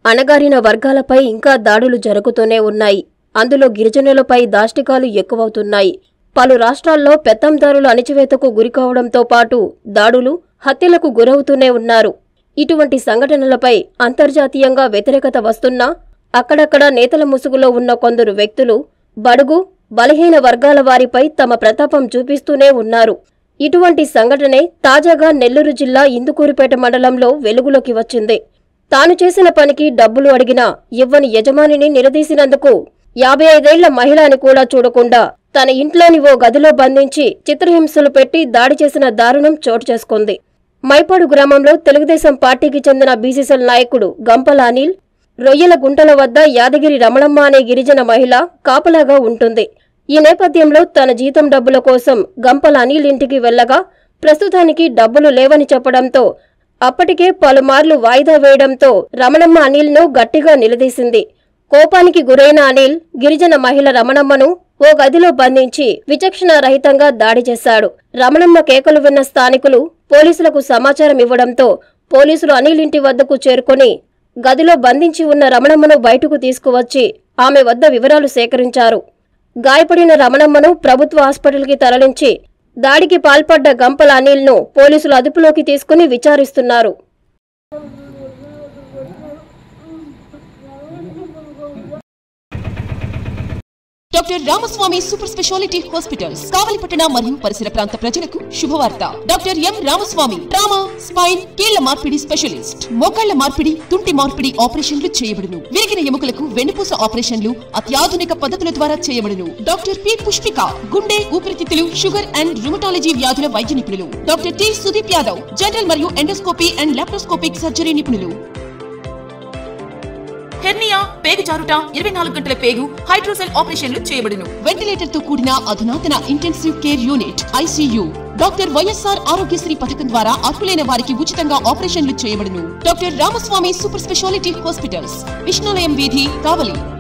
అణగారిన వర్గాలపై ఇంకా దాడులు జరుగుతూనే ఉన్నాయి. అందులో గిరిజనులపై దాష్టికాలు ఎక్కువవుతున్నాయి. పలు రాష్ట్రాల్లో పెత్తందారుల అణిచివేతకు గురికావడంతో పాటు దాడులు, హత్యలకు గురవుతూనే ఉన్నారు. ఇటువంటి సంఘటనలపై అంతర్జాతీయంగా వ్యతిరేకత వస్తున్నా అక్కడక్కడ నేతల ముసుగులో ఉన్న కొందరు వ్యక్తులు బడుగు, బలహీన వర్గాల వారిపై తమ ప్రతాపం చూపిస్తూనే ఉన్నారు. ఇటువంటి సంఘటనే తాజాగా నెల్లూరు జిల్లా ఇందుకూరుపేట మండలంలో వెలుగులోకి వచ్చింది. తాను చేసిన పనికి డబ్బులు అడిగినా ఇవ్వని యజమానిని నిలదీసినందుకు 55 ఏళ్ల మహిళని కూడా చూడకుండా తన ఇంట్లోని ఓ గదిలో బంధించి చిత్రహింసలు పెట్టి దాడి చేసిన దారుణం చోటు చేసుకుంది. మైపాడు గ్రామంలో తెలుగుదేశం పార్టీకి చెందిన బీసీసీఎల్ నాయకుడు గంపల అనిల్, రొయ్యల గుంటల వద్ద యాదగిరి రమణమ్మ అనే గిరిజన మహిళ కాపలాగా ఉంటుంది. ఈ నేపథ్యంలో తన జీతం డబ్బుల కోసం గంపల అనిల్ ఇంటికి వెళ్లగా ప్రస్తుతానికి డబ్బులు లేవని చెప్పడంతో అప్పటికే పలుమార్లు వాయిదా వేయడంతో రమణమ్మ అనిల్ను గట్టిగా నిలదీసింది. కోపానికి గురైన అనిల్ గిరిజన మహిళ రమణమ్మను ఓ గదిలో బంధించి విచక్షణారహితంగా దాడి చేశాడు. రమణమ్మ కేకలు విన్న స్థానికులు పోలీసులకు సమాచారం ఇవ్వడంతో పోలీసులు అనిల్ ఇంటి వద్దకు చేరుకుని గదిలో బంధించి ఉన్న రమణమ్మను బయటకు తీసుకువచ్చి ఆమె వద్ద వివరాలు సేకరించారు. గాయపడిన రమణమ్మను ప్రభుత్వ హాస్పిటల్కి తరలించి దాడికి పాల్పడ్డ గంపల అనిల్ను పోలీసులు అదుపులోకి తీసుకుని విచారిస్తున్నారు. Doctor Ramaswamy super speciality hospitals కావలిపట్టణ మరియు పరిసర ప్రాంత ప్రజలకు శుభవార్త. Doctor M Ramaswamy trauma, spine, కీళ్ల మార్పిడి స్పెషలిస్ట్. మోకాళ్ల మార్పిడి, తుంటి మార్పిడి ఆపరేషన్లు చేయబడును. విరిగిన ఎముకలకు వెన్నుపూస ఆపరేషన్లు అత్యాధునిక పద్ధతుల ద్వారా చేయబడును. డాక్టర్ పి పుష్పిక గుండె, ఊపిరితిత్తులు, షుగర్ అండ్ రుమటాలజీ వ్యాధుల వైద్య నిపుణులు. Doctor T Sudeep Yadav general మరియు ఎండోస్కోపీ అండ్ లాప్రోస్కోపిక్ సర్జరీ నిపుణులు. హెర్నియా, పేగు జారుట, 24 గంటల పేగు, హైడ్రోసెల్ ఆపరేషన్లు చేయబడును. వెంటిలేటర్ తో కూడిన అధునాతన intensive care unit ICU. Doctor YSR Aarogyasri పథకం ద్వారా అర్హులైన వారికి ఉచితంగా ఆపరేషన్లు చేయబడును. Doctor Ramaswamy super speciality hospitals, Vishnulayam వీధి, కావలి.